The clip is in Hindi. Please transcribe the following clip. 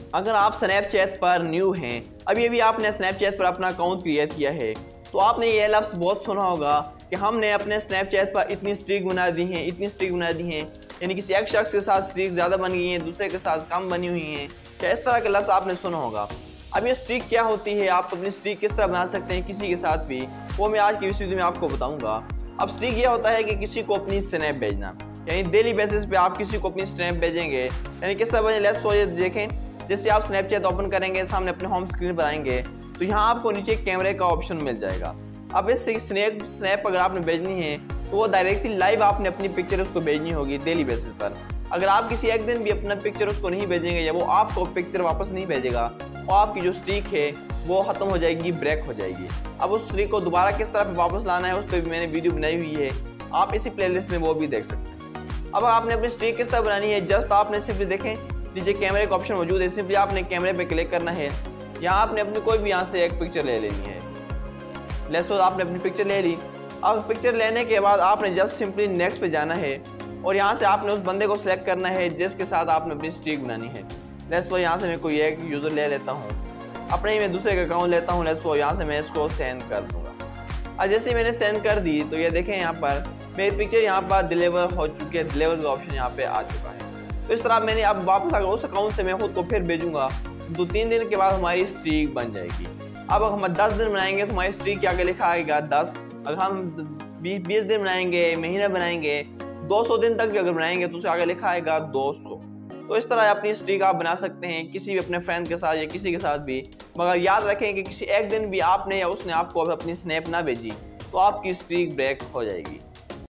अगर आप स्नैपचैट पर न्यू हैं, अभी अभी आपने स्नैपचैट पर अपना अकाउंट क्रिएट किया है, तो आपने ये लफ्ज़ बहुत सुना होगा कि हमने अपने स्नैपचैट पर इतनी स्ट्रीक बना दी हैं, इतनी स्ट्रीक बना दी हैं, यानी किसी एक शख्स के साथ स्ट्रीक ज़्यादा बन गई हैं, दूसरे के साथ कम बनी हुई हैं। क्या इस तरह के लफ्ज़ आपने सुना होगा। अब ये स्ट्रीक क्या होती है, आप अपनी स्ट्रीक किस तरह बना सकते हैं किसी के साथ भी, वो मैं आज की इस वीडियो में आपको बताऊँगा। अब स्ट्रीक ये होता है कि किसी को अपनी स्नैप भेजना, यानी डेली बेसिस पे आप किसी को अपनी स्नैप भेजेंगे। यानी किस तरह भेजें, लेट्स सपोज देखें, जैसे आप स्नैपचैट ओपन करेंगे, सामने अपने होम स्क्रीन पर आएंगे, तो यहाँ आपको नीचे कैमरे का ऑप्शन मिल जाएगा। अब इस स्नैप अगर आपने भेजनी है तो वो डायरेक्टली लाइव आपने अपनी पिक्चर उसको भेजनी होगी डेली बेसिस पर। अगर आप किसी एक दिन भी अपना पिक्चर उसको नहीं भेजेंगे या वो आपको पिक्चर वापस नहीं भेजेगा, तो आपकी जो स्ट्रीक है वो ख़त्म हो जाएगी, ब्रेक हो जाएगी। अब उस स्ट्रीक को दोबारा किस तरह वापस लाना है, उस पर भी मैंने वीडियो बनाई हुई है, आप इसी प्लेलिस्ट में वो भी देख सकते हैं। अब आपने अपनी स्ट्रीक किस तरह बनानी है, जस्ट आपने सिर्फ देखें नीचे कैमरे का ऑप्शन मौजूद है, सिंपली आपने कैमरे पे क्लिक करना है। यहाँ आपने अपनी कोई भी यहाँ से एक पिक्चर ले लेनी है। लेट्स सपोज आपने अपनी पिक्चर ले ली। अब पिक्चर लेने के बाद आपने जस्ट सिंपली नेक्स्ट पे जाना है और यहाँ से आपने उस बंदे को सिलेक्ट करना है जिसके साथ आपने अपनी स्ट्रीक बनानी है। लेट्स सपोज यहाँ से मैं कोई एक यूज़र ले लेता हूँ, अपने ही मैं दूसरे का अकाउंट लेता हूँ। लेट्स सपोज यहाँ से मैं इसको सेंड कर दूँगा। अब जैसे मैंने सेंड कर दी तो ये देखें यहाँ पर मेरी पिक्चर यहाँ पर डिलीवर हो चुकी है, डिलीवर का ऑप्शन यहाँ पे आ चुका है। तो इस तरह मैंने अब वापस अगर उस अकाउंट से मैं खुद को फिर भेजूंगा तो 3 दिन के बाद हमारी स्ट्रीक बन जाएगी। अब हम 10 दिन बनाएंगे तो हमारी स्ट्रीक क्या आगे लिखा आएगा 10। अगर हम 20 दिन बनाएंगे, महीना बनाएंगे, 200 दिन तक भी अगर बनाएंगे तो उसे आगे लिखा आएगा 200। तो इस तरह अपनी स्ट्रीक आप बना सकते हैं किसी भी अपने फ्रेंड के साथ या किसी के साथ भी। मगर याद रखें कि किसी एक दिन भी आपने या उसने आपको अपनी स्नैप ना भेजी तो आपकी स्ट्रीक ब्रेक हो जाएगी।